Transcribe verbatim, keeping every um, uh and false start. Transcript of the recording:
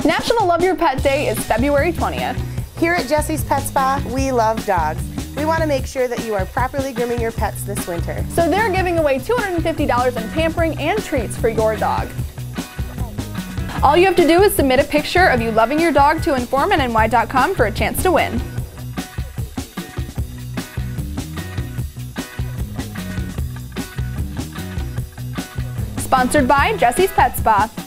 National Love Your Pet Day is February twentieth. Here at Jesse's Pet Spa, we love dogs. We want to make sure that you are properly grooming your pets this winter. So they're giving away two hundred fifty dollars in pampering and treats for your dog. All you have to do is submit a picture of you loving your dog to inform at N Y dot com for a chance to win. Sponsored by Jesse's Pet Spa.